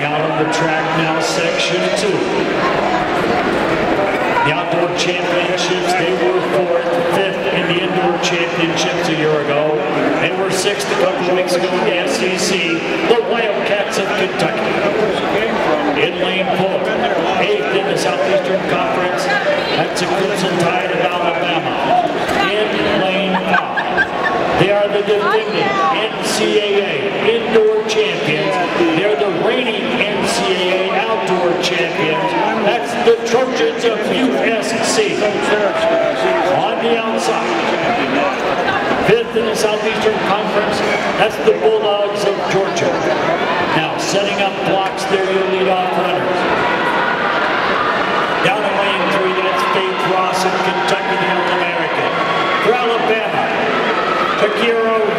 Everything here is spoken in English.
Out on the track now, section 2. The outdoor championships, they were 4th, 5th in the indoor championships a year ago. They were 6th a couple of weeks ago in the SEC. The Wildcats of Kentucky. In lane 4, 8th in the Southeastern Conference. That's the Crimson Tide of Alabama. In lane 5, they are the defending NCAA indoor champions. They're the reigning NCAA outdoor champions. That's the Trojans of USC. On the outside, 5th in the Southeastern Conference, that's the Bulldogs of Georgia. Now setting up blocks, they're your leadoff runners. Down in lane 3, that's Faith Ross of Kentucky, the All-American. For Alabama, Shakira